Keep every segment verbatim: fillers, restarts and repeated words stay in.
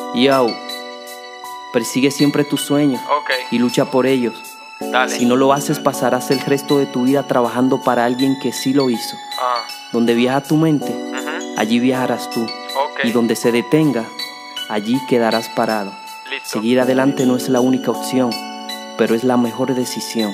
Yo, persigue siempre tus sueños Ok. y lucha por ellos. Dale. Si no lo haces, pasarás el resto de tu vida trabajando para alguien que sí lo hizo. Ah. Donde viaja tu mente, Ujú. allí viajarás tú. Ok. Y donde se detenga, allí quedarás parado. Listo. Seguir adelante no es la única opción, pero es la mejor decisión.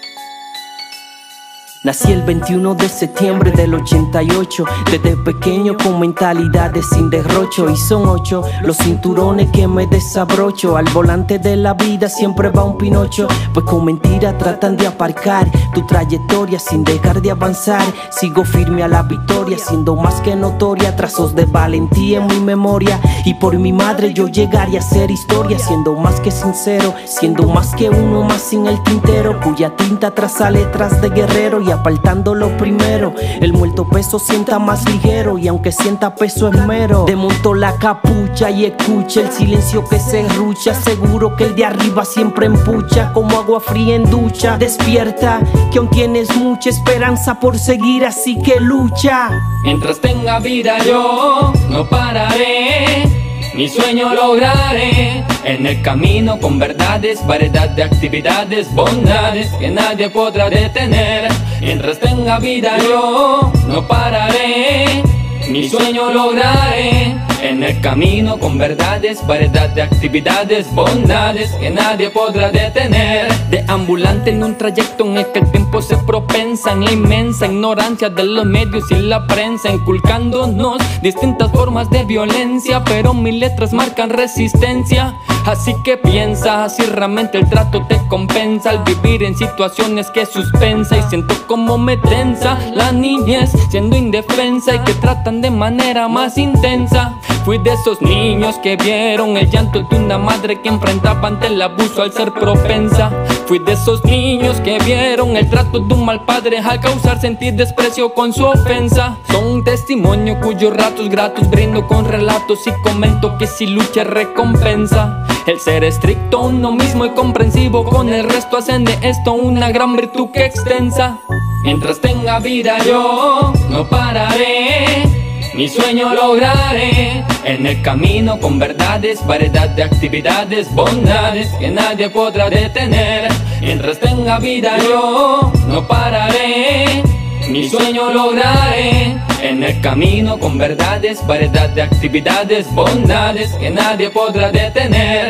Nací el veintiuno de septiembre del ochenta y ocho. Desde pequeño con mentalidades sin derrocho. Y son ocho los cinturones que me desabrocho. Al volante de la vida siempre va un pinocho, pues con mentira tratan de aparcar tu trayectoria sin dejar de avanzar. Sigo firme a la victoria, siendo más que notoria. Trazos de valentía en mi memoria. Y por mi madre yo llegaría a ser historia, siendo más que sincero, siendo más que uno más sin el tintero, cuya tinta traza letras de guerrero. Y apartando lo primero, el muerto peso sienta más ligero. Y aunque sienta peso es mero, desmonto la capucha y escucha el silencio que se enrucha. Seguro que el de arriba siempre empucha, como agua fría en ducha. Despierta, que aún tienes mucha esperanza por seguir, así que lucha. Mientras tenga vida yo no pararé, mi sueño lograré. En el camino con verdades, variedad de actividades, bondades que nadie podrá detener. Mientras tenga vida yo no pararé, mi sueño lograré. En el camino con verdades, variedad de actividades, bondades que nadie podrá detener. Deambulante en un trayecto en el que el tiempo se propensa, en la inmensa ignorancia de los medios y la prensa, inculcándonos distintas formas de violencia, pero mis letras marcan resistencia. Así que piensa si realmente el trato te compensa al vivir en situaciones que suspensa. Y siento como me tensa la niñez siendo indefensa y que tratan de manera más intensa. Fui de esos niños que vieron el llanto de una madre que enfrentaba ante el abuso al ser propensa. Fui de esos niños que vieron el trato de un mal padre al causar sentir desprecio con su ofensa. Son un testimonio cuyos ratos gratos brindo con relatos y comento que si lucha es recompensa. El ser estricto uno mismo y comprensivo con el resto hacen de esto una gran virtud que extensa. Mientras tenga vida yo no pararé, mi sueño lograré. En el camino con verdades, variedad de actividades, bondades que nadie podrá detener. Mientras tenga vida yo no pararé, mi sueño lograré. En el camino con verdades, variedad de actividades, bondades que nadie podrá detener.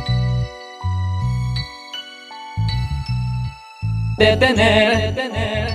Detener, detener.